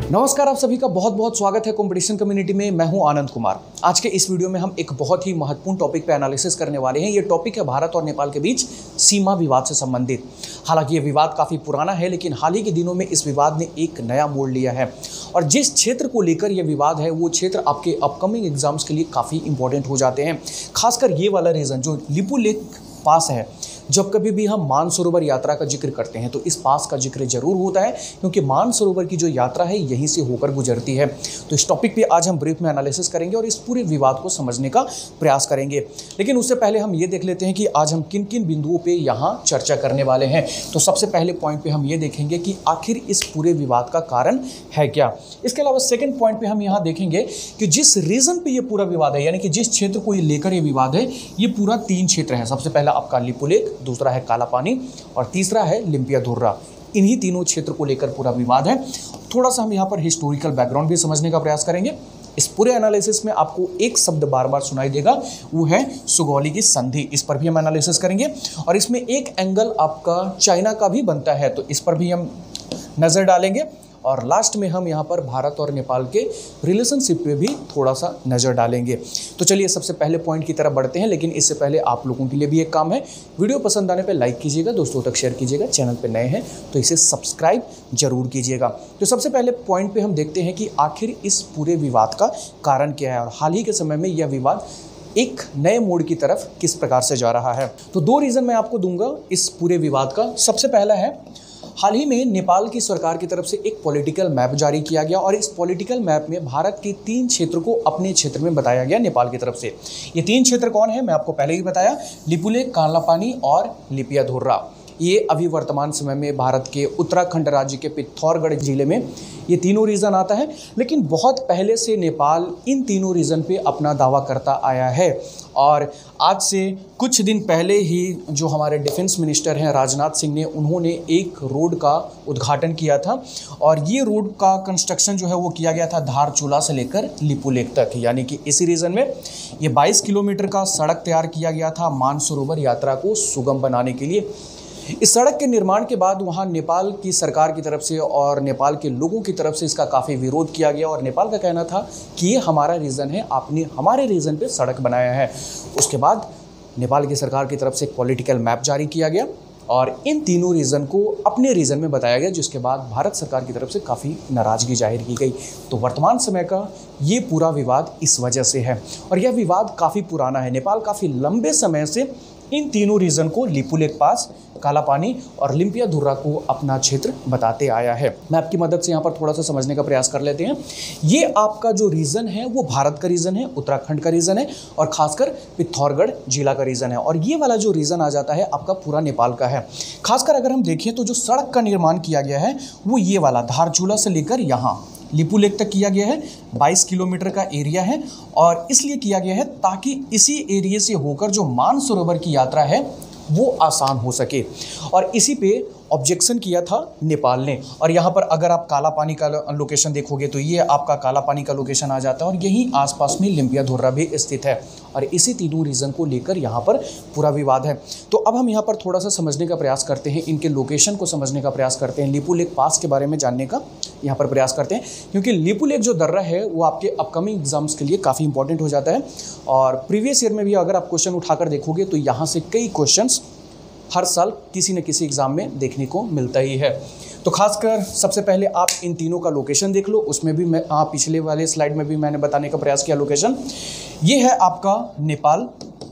नमस्कार, आप सभी का बहुत बहुत स्वागत है कंपटीशन कम्युनिटी में। मैं हूं आनंद कुमार। आज के इस वीडियो में हम एक बहुत ही महत्वपूर्ण टॉपिक पे एनालिसिस करने वाले हैं। ये टॉपिक है भारत और नेपाल के बीच सीमा विवाद से संबंधित। हालांकि ये विवाद काफ़ी पुराना है, लेकिन हाल ही के दिनों में इस विवाद ने एक नया मोड़ लिया है। और जिस क्षेत्र को लेकर यह विवाद है, वो क्षेत्र आपके अपकमिंग एग्जाम्स के लिए काफ़ी इंपॉर्टेंट हो जाते हैं। खासकर ये वाला रीजन जो लिपु लेक पास है। जब कभी भी हम मानसरोवर यात्रा का जिक्र करते हैं तो इस पास का जिक्र जरूर होता है, क्योंकि मानसरोवर की जो यात्रा है यहीं से होकर गुजरती है। तो इस टॉपिक पे आज हम ब्रीफ में एनालिसिस करेंगे और इस पूरे विवाद को समझने का प्रयास करेंगे। लेकिन उससे पहले हम ये देख लेते हैं कि आज हम किन किन बिंदुओं पे यहाँ चर्चा करने वाले हैं। तो सबसे पहले पॉइंट पे हम ये देखेंगे कि आखिर इस पूरे विवाद का कारण है क्या। इसके अलावा सेकेंड पॉइंट पे हम यहाँ देखेंगे कि जिस रीजन पे ये पूरा विवाद है, यानी कि जिस क्षेत्र को ये लेकर ये विवाद है, ये पूरा 3 क्षेत्र है। सबसे पहला आपका लिपु लेक, दूसरा है काला पानी और तीसरा है लिम्पिया धुर्रा। इन्हीं तीनों क्षेत्र को लेकर पूरा विवाद है। थोड़ा सा हम यहाँ पर हिस्टोरिकल बैकग्राउंड भी समझने का प्रयास करेंगे। इस पूरे एनालिसिस में आपको एक शब्द बार बार सुनाई देगा, वो है सुगौली की संधि। इस पर भी हम एनालिसिस करेंगे और इसमें एक एंगल आपका चाइना का भी बनता है, तो इस पर भी हम नज़र डालेंगे। और लास्ट में हम यहाँ पर भारत और नेपाल के रिलेशनशिप पे भी थोड़ा सा नज़र डालेंगे। तो चलिए सबसे पहले पॉइंट की तरफ बढ़ते हैं, लेकिन इससे पहले आप लोगों के लिए भी एक काम है। वीडियो पसंद आने पे लाइक कीजिएगा, दोस्तों तक शेयर कीजिएगा, चैनल पे नए हैं तो इसे सब्सक्राइब जरूर कीजिएगा। तो सबसे पहले पॉइंट पे हम देखते हैं कि आखिर इस पूरे विवाद का कारण क्या है और हाल ही के समय में यह विवाद एक नए मोड़ की तरफ किस प्रकार से जा रहा है। तो 2 रीज़न मैं आपको दूंगा इस पूरे विवाद का। सबसे पहला है, हाल ही में नेपाल की सरकार की तरफ से एक पॉलिटिकल मैप जारी किया गया और इस पॉलिटिकल मैप में भारत के 3 क्षेत्र को अपने क्षेत्र में बताया गया नेपाल की तरफ से। ये 3 क्षेत्र कौन है, मैं आपको पहले ही बताया, लिपु लेक, काला पानी और लिपिया धुर्रा। ये अभी वर्तमान समय में भारत के उत्तराखंड राज्य के पिथौरागढ़ जिले में ये तीनों रीजन आता है। लेकिन बहुत पहले से नेपाल इन तीनों रीजन पे अपना दावा करता आया है और आज से कुछ दिन पहले ही जो हमारे डिफेंस मिनिस्टर हैं राजनाथ सिंह ने, उन्होंने एक रोड का उद्घाटन किया था और ये रोड का कंस्ट्रक्शन जो है वो किया गया था धारचूला से लेकर लिपु लेक तक, यानी कि इसी रीजन में ये 22 किलोमीटर का सड़क तैयार किया गया था मानसरोवर यात्रा को सुगम बनाने के लिए। इस सड़क के निर्माण के बाद वहाँ नेपाल की सरकार की तरफ से और नेपाल के लोगों की तरफ से इसका काफ़ी विरोध किया गया और नेपाल का कहना था कि ये हमारा रीजन है, आपने हमारे रीजन पे सड़क बनाया है। उसके बाद नेपाल की सरकार की तरफ से एक पॉलिटिकल मैप जारी किया गया और इन तीनों रीजन को अपने रीजन में बताया गया, जिसके बाद भारत सरकार की तरफ से काफ़ी नाराज़गी जाहिर की गई। तो वर्तमान समय का ये पूरा विवाद इस वजह से है और यह विवाद काफ़ी पुराना है। नेपाल काफ़ी लंबे समय से इन तीनों रीजन को लिपु लेक पास, काला पानी और लिम्पिया धुर्रा को अपना क्षेत्र बताते आया है। मैं आपकी मदद से यहाँ पर थोड़ा सा समझने का प्रयास कर लेते हैं। ये आपका जो रीजन है वो भारत का रीजन है, उत्तराखंड का रीजन है और खासकर पिथौरागढ़ जिला का रीजन है। और ये वाला जो रीजन आ जाता है आपका पूरा नेपाल का है। खासकर अगर हम देखें तो जो सड़क का निर्माण किया गया है वो ये वाला धारचूला से लेकर यहाँ लिपु लेक तक किया गया है। 22 किलोमीटर का एरिया है और इसलिए किया गया है ताकि इसी एरिया से होकर जो मानसरोवर की यात्रा है वो आसान हो सके। और इसी पे ऑब्जेक्शन किया था नेपाल ने। और यहाँ पर अगर आप काला पानी का लोकेशन देखोगे तो ये आपका काला पानी का लोकेशन आ जाता है और यहीं आसपास में लिम्पिया धुर्रा भी स्थित है और इसी तीनों रीजन को लेकर यहाँ पर पूरा विवाद है। तो अब हम यहाँ पर थोड़ा सा समझने का प्रयास करते हैं, इनके लोकेशन को समझने का प्रयास करते हैं, लिपु लेक पास के बारे में जानने का यहाँ पर प्रयास करते हैं, क्योंकि लिपु लेक जो दर्रा है वो आपके अपकमिंग एग्जाम्स के लिए काफ़ी इंपॉर्टेंट हो जाता है। और प्रीवियस ईयर में भी अगर आप क्वेश्चन उठाकर देखोगे तो यहाँ से कई क्वेश्चंस हर साल किसी न किसी एग्ज़ाम में देखने को मिलता ही है। तो खासकर सबसे पहले आप इन तीनों का लोकेशन देख लो। उसमें भी मैं पिछले वाले स्लाइड में भी मैंने बताने का प्रयास किया लोकेशन। ये है आपका नेपाल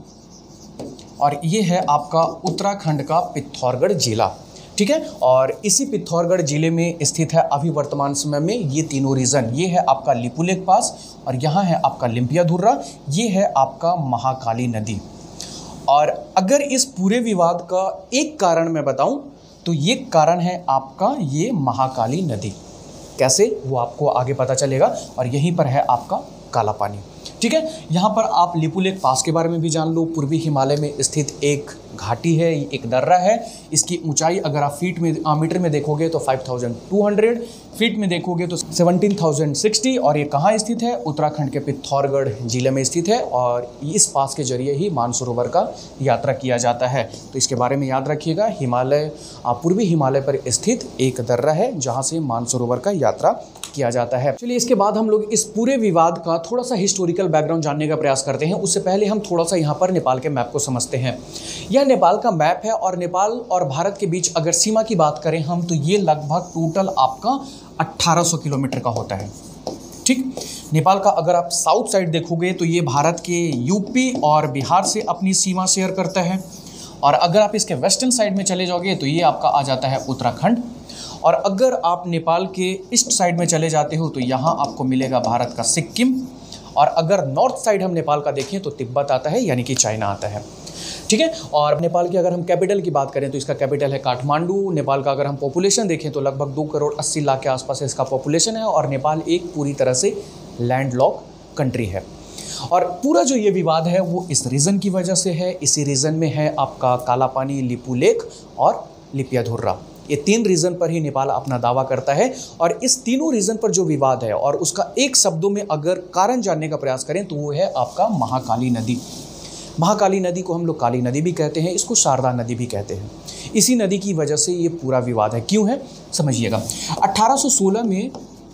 और ये है आपका उत्तराखंड का पिथौरागढ़ जिला, ठीक है। और इसी पिथौरागढ़ जिले में स्थित है अभी वर्तमान समय में ये तीनों रीजन। ये है आपका लिपु लेक पास और यहाँ है आपका लिम्पिया धुर्रा, ये है आपका महाकाली नदी। और अगर इस पूरे विवाद का एक कारण मैं बताऊं तो ये कारण है आपका ये महाकाली नदी। कैसे, वो आपको आगे पता चलेगा। और यहीं पर है आपका काला पानी। ठीक है, यहाँ पर आप लिपुलेख पास के बारे में भी जान लो। पूर्वी हिमालय में स्थित एक घाटी है, एक दर्रा है। इसकी ऊंचाई अगर आप मीटर में देखोगे तो 5200, फीट में देखोगे तो 17,060। और ये कहाँ स्थित है? उत्तराखंड के पिथौरागढ़ जिले में स्थित है। और इस पास के जरिए ही मानसरोवर का यात्रा किया जाता है। तो इसके बारे में याद रखिएगा, हिमालय पूर्वी हिमालय पर स्थित एक दर्रा है जहाँ से मानसरोवर का यात्रा किया जाता है। चलिए, इसके बाद हम लोग इस पूरे विवाद का थोड़ा सा हिस्टोरिकल बैकग्राउंड जानने का प्रयास करते हैं। उससे पहले हम थोड़ा सा यहाँ पर नेपाल के मैप को समझते हैं। यह नेपाल का मैप है और नेपाल और भारत के बीच अगर सीमा की बात करें हम, तो ये लगभग टोटल आपका 1800 किलोमीटर का होता है। ठीक, नेपाल का अगर आप साउथ साइड देखोगे तो ये भारत के यूपी और बिहार से अपनी सीमा शेयर करता है। और अगर आप इसके वेस्टर्न साइड में चले जाओगे तो ये आपका आ जाता है उत्तराखंड। और अगर आप नेपाल के ईस्ट साइड में चले जाते हो तो यहाँ आपको मिलेगा भारत का सिक्किम। और अगर नॉर्थ साइड हम नेपाल का देखें तो तिब्बत आता है, यानी कि चाइना आता है। ठीक है, और नेपाल की अगर हम कैपिटल की बात करें तो इसका कैपिटल है काठमांडू। नेपाल का अगर हम पॉपुलेशन देखें तो लगभग 2,80,00,000 के आसपास इसका पॉपुलेशन है। और नेपाल एक पूरी तरह से लैंडलॉक कंट्री है। और पूरा जो ये विवाद है वो इस रीजन की वजह से है। इसी रीजन में है आपका काला पानी, लिपुलेख और लिपियाधुर्रा। ये 3 रीजन पर ही नेपाल अपना दावा करता है। और इस तीनों रीजन पर जो विवाद है और उसका एक शब्दों में अगर कारण जानने का प्रयास करें तो वो है आपका महाकाली नदी। महाकाली नदी को हम लोग काली नदी भी कहते हैं, इसको शारदा नदी भी कहते हैं। इसी नदी की वजह से ये पूरा विवाद है। क्यों है समझिएगा। 1816 में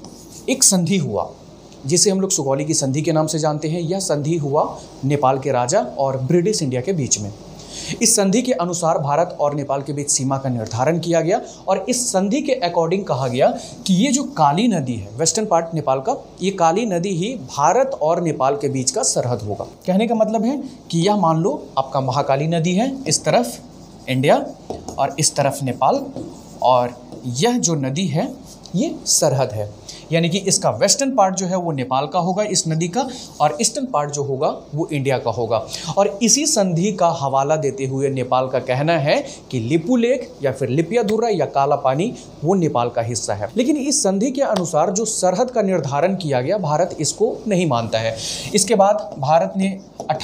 एक संधि हुआ जिसे हम लोग सुगौली की संधि के नाम से जानते हैं। यह संधि हुआ नेपाल के राजा और ब्रिटिश इंडिया के बीच में। इस संधि के अनुसार भारत और नेपाल के बीच सीमा का निर्धारण किया गया। और इस संधि के अकॉर्डिंग कहा गया कि ये जो काली नदी है, वेस्टर्न पार्ट नेपाल का, ये काली नदी ही भारत और नेपाल के बीच का सरहद होगा। कहने का मतलब है कि यह मान लो आपका महाकाली नदी है, इस तरफ इंडिया और इस तरफ नेपाल, और यह जो नदी है ये सरहद है। यानी कि इसका वेस्टर्न पार्ट जो है वो नेपाल का होगा इस नदी का, और ईस्टर्न पार्ट जो होगा वो इंडिया का होगा। और इसी संधि का हवाला देते हुए नेपाल का कहना है कि लिपुलेख या फिर लिपियाधुर्रा या काला पानी वो नेपाल का हिस्सा है। लेकिन इस संधि के अनुसार जो सरहद का निर्धारण किया गया, भारत इसको नहीं मानता है। इसके बाद भारत ने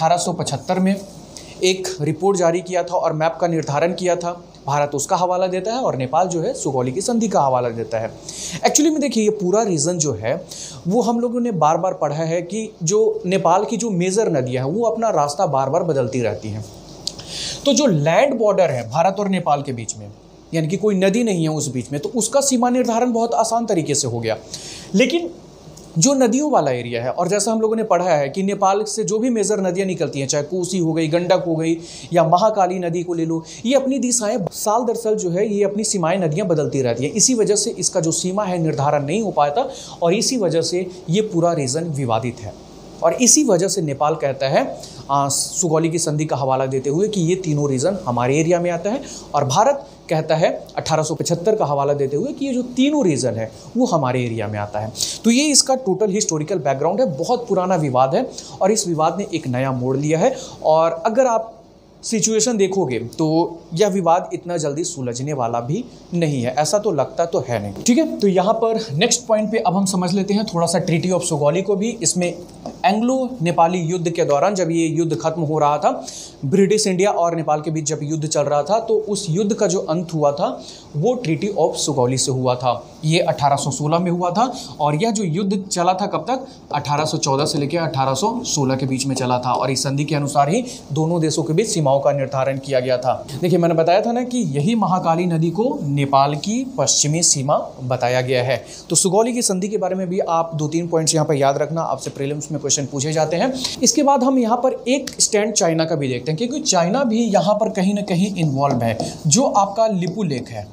1875 में एक रिपोर्ट जारी किया था और मैप का निर्धारण किया था। भारत उसका हवाला देता है और नेपाल जो है सुगौली की संधि का हवाला देता है। एक्चुअली में देखिए, ये पूरा रीज़न जो है वो हम लोगों ने बार बार पढ़ा है कि जो नेपाल की जो मेजर नदियां हैं वो अपना रास्ता बार बार बदलती रहती हैं। तो जो लैंड बॉर्डर है भारत और नेपाल के बीच में, यानी कि कोई नदी नहीं है उस बीच में, तो उसका सीमा निर्धारण बहुत आसान तरीके से हो गया। लेकिन जो नदियों वाला एरिया है, और जैसा हम लोगों ने पढ़ा है कि नेपाल से जो भी मेजर नदियां निकलती हैं, चाहे कोसी हो गई, गंडक हो गई या महाकाली नदी को ले लो, ये अपनी दिशाएं साल दर साल जो है ये अपनी सीमाएं नदियां बदलती रहती हैं। इसी वजह से इसका जो सीमा है निर्धारण नहीं हो पाया था और इसी वजह से ये पूरा रीजन विवादित है। और इसी वजह से नेपाल कहता है सुगौली की संधि का हवाला देते हुए कि ये तीनों रीजन हमारे एरिया में आता है, और भारत कहता है 1875 का हवाला देते हुए कि ये जो तीनों रीजन है वो हमारे एरिया में आता है। तो ये इसका टोटल हिस्टोरिकल बैकग्राउंड है। बहुत पुराना विवाद है और इस विवाद ने एक नया मोड़ लिया है। और अगर आप सिचुएशन देखोगे तो यह विवाद इतना जल्दी सुलझने वाला भी नहीं है, ऐसा तो लगता तो है नहीं। ठीक है, तो यहाँ पर नेक्स्ट पॉइंट पे अब हम समझ लेते हैं थोड़ा सा ट्रीटी ऑफ सुगौली को भी। इसमें एंग्लो नेपाली युद्ध के दौरान जब ये युद्ध खत्म हो रहा था, ब्रिटिश इंडिया और नेपाल के बीच जब युद्ध चल रहा था, तो उस युद्ध का जो अंत हुआ था वो ट्रीटी ऑफ सुगौली से हुआ था। ये 1816 में हुआ था और यह जो युद्ध चला था कब तक? 1814 से लेकर 1816 के बीच में चला था। और इस संधि के अनुसार ही दोनों देशों के बीच सीमाओं का निर्धारण किया गया था। देखिए, मैंने बताया था ना कि यही महाकाली नदी को नेपाल की पश्चिमी सीमा बताया गया है। तो सुगौली की संधि के बारे में भी आप 2-3 पॉइंट्स यहाँ पर याद रखना, आपसे प्रीलिम्स में क्वेश्चन पूछे जाते हैं। इसके बाद हम यहाँ पर एक स्टैंड चाइना का भी देखते हैं, क्योंकि चाइना भी यहाँ पर कहीं ना कहीं इन्वॉल्व है। जो आपका लिपुलेख है,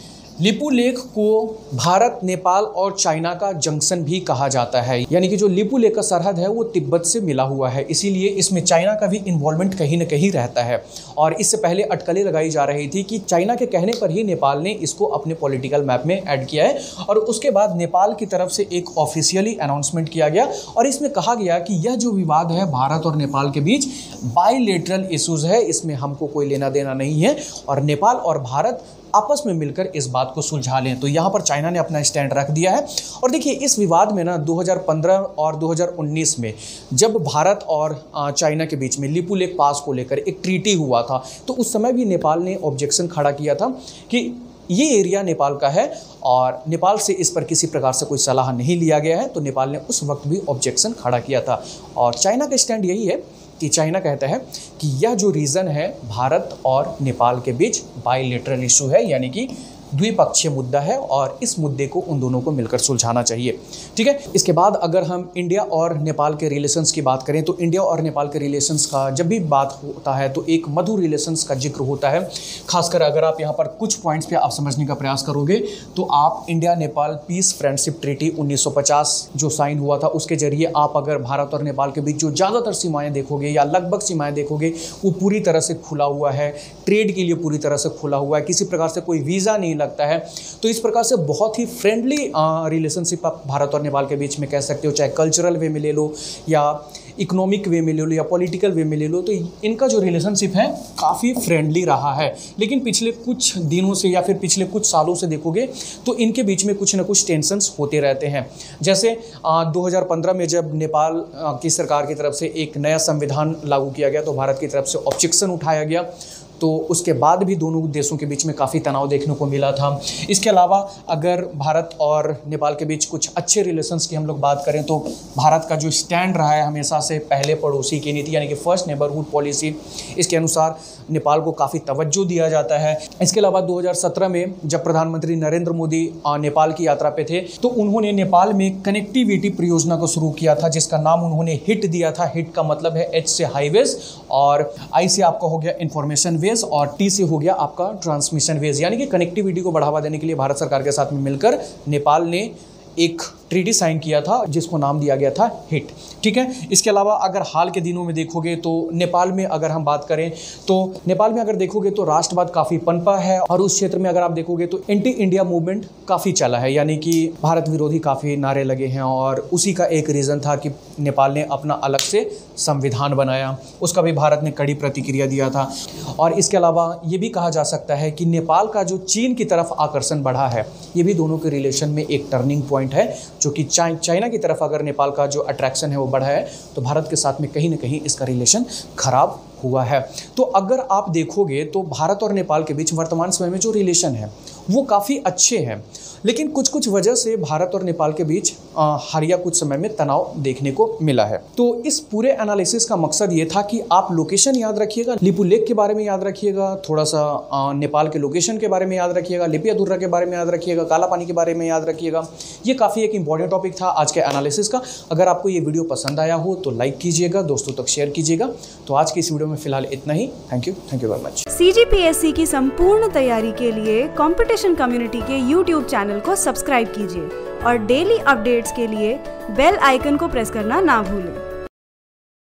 लिपुलेख को भारत, नेपाल और चाइना का जंक्शन भी कहा जाता है। यानी कि जो लिपुलेख का सरहद है वो तिब्बत से मिला हुआ है, इसीलिए इसमें चाइना का भी इन्वॉल्वमेंट कहीं ना कहीं रहता है। और इससे पहले अटकलें लगाई जा रही थी कि चाइना के कहने पर ही नेपाल ने इसको अपने पॉलिटिकल मैप में ऐड किया है। और उसके बाद नेपाल की तरफ से एक ऑफिशियली अनाउंसमेंट किया गया और इसमें कहा गया कि यह जो विवाद है भारत और नेपाल के बीच बाइलेटरल इशूज़ है, इसमें हमको कोई लेना देना नहीं है। और नेपाल और भारत आपस में मिलकर इस बात को सुलझा लें। तो यहाँ पर चाइना ने अपना स्टैंड रख दिया है। और देखिए इस विवाद में ना 2015 और 2019 में जब भारत और चाइना के बीच में लिपू लेक पास को लेकर एक ट्रीटी हुआ था, तो उस समय भी नेपाल ने ऑब्जेक्शन खड़ा किया था कि ये एरिया नेपाल का है और नेपाल से इस पर किसी प्रकार से कोई सलाह नहीं लिया गया है। तो नेपाल ने उस वक्त भी ऑब्जेक्शन खड़ा किया था। और चाइना का स्टैंड यही है कि चाइना कहता है कि यह जो रीजन है भारत और नेपाल के बीच बायलैटरल इशू है, यानी कि द्विपक्षीय मुद्दा है और इस मुद्दे को उन दोनों को मिलकर सुलझाना चाहिए। ठीक है, इसके बाद अगर हम इंडिया और नेपाल के रिलेशंस की बात करें तो इंडिया और नेपाल के रिलेशंस का जब भी बात होता है तो एक मधुर रिलेशंस का जिक्र होता है। खासकर अगर आप यहाँ पर कुछ पॉइंट्स पे आप समझने का प्रयास करोगे तो आप India Nepal peace friendship treaty 1950 जो साइन हुआ था उसके जरिए आप अगर भारत और नेपाल के बीच जो ज़्यादातर सीमाएँ देखोगे या लगभग सीमाएँ देखोगे वो पूरी तरह से खुला हुआ है, ट्रेड के लिए पूरी तरह से खुला हुआ है, किसी प्रकार से कोई वीज़ा नहीं लगता है। तो इस प्रकार से बहुत ही फ्रेंडली रिलेशनशिप आप भारत और नेपाल के बीच में कह सकते हो, चाहे कल्चरल वे में ले लो या इकोनॉमिक वे में ले लो या पॉलिटिकल वे में ले लो। तो इनका जो रिलेशनशिप है काफ़ी फ्रेंडली रहा है। लेकिन पिछले कुछ दिनों से या फिर पिछले कुछ सालों से देखोगे तो इनके बीच में कुछ ना कुछ टेंशन्स होते रहते हैं। जैसे 2015 में जब नेपाल की सरकार की तरफ से एक नया संविधान लागू किया गया तो भारत की तरफ से ऑब्जेक्शन उठाया गया, तो उसके बाद भी दोनों देशों के बीच में काफ़ी तनाव देखने को मिला था। इसके अलावा अगर भारत और नेपाल के बीच कुछ अच्छे रिलेशंस की हम लोग बात करें तो भारत का जो स्टैंड रहा है हमेशा से पहले पड़ोसी की नीति यानी कि फर्स्ट नेबरहुड पॉलिसी, इसके अनुसार नेपाल को काफ़ी तवज्जो दिया जाता है। इसके अलावा 2017 में जब प्रधानमंत्री नरेंद्र मोदी नेपाल की यात्रा पे थे तो उन्होंने नेपाल में कनेक्टिविटी परियोजना को शुरू किया था जिसका नाम उन्होंने हिट दिया था। हिट का मतलब है एच से हाईवेज और आई से आपका हो गया इंफॉर्मेशन वेज और टी से हो गया आपका ट्रांसमिशन वेज, यानी कि कनेक्टिविटी को बढ़ावा देने के लिए भारत सरकार के साथ में मिलकर नेपाल ने एक ट्रीटी साइन किया था जिसको नाम दिया गया था हिट। ठीक है, इसके अलावा अगर हाल के दिनों में देखोगे तो नेपाल में अगर हम बात करें तो नेपाल में अगर देखोगे तो राष्ट्रवाद काफ़ी पनपा है और उस क्षेत्र में अगर आप देखोगे तो एंटी इंडिया मूवमेंट काफ़ी चला है, यानी कि भारत विरोधी काफ़ी नारे लगे हैं और उसी का एक रीज़न था कि नेपाल ने अपना अलग से संविधान बनाया, उसका भी भारत ने कड़ी प्रतिक्रिया दिया था। और इसके अलावा ये भी कहा जा सकता है कि नेपाल का जो चीन की तरफ आकर्षण बढ़ा है ये भी दोनों के रिलेशन में एक टर्निंग पॉइंट है, जो कि चाइना की तरफ अगर नेपाल का जो अट्रैक्शन है वो बढ़ा है तो भारत के साथ में कहीं ना कहीं इसका रिलेशन खराब हुआ है। तो अगर आप देखोगे तो भारत और नेपाल के बीच वर्तमान समय में जो रिलेशन है वो काफ़ी अच्छे हैं, लेकिन कुछ कुछ वजह से भारत और नेपाल के बीच हालिया कुछ समय में तनाव देखने को मिला है। तो इस पूरे एनालिसिस का मकसद ये था कि आप लोकेशन याद रखिएगा, लिपू लेक के बारे में याद रखिएगा, थोड़ा सा नेपाल के लोकेशन के बारे में याद रखिएगा, लिपियाधुर्रा के बारे में याद रखिएगा, काला पानी के बारे में याद रखिएगा। ये काफ़ी एक इंपॉर्टेंट टॉपिक था आज के एनालिसिस का। अगर आपको ये वीडियो पसंद आया हो तो लाइक कीजिएगा, दोस्तों तक शेयर कीजिएगा। तो आज की इस वीडियो में फिलहाल इतना ही। Thank you very much. CGPSC की संपूर्ण तैयारी के लिए कंपटीशन कम्युनिटी के YouTube चैनल को सब्सक्राइब कीजिए और डेली अपडेट्स के लिए बेल आइकन को प्रेस करना ना भूलें।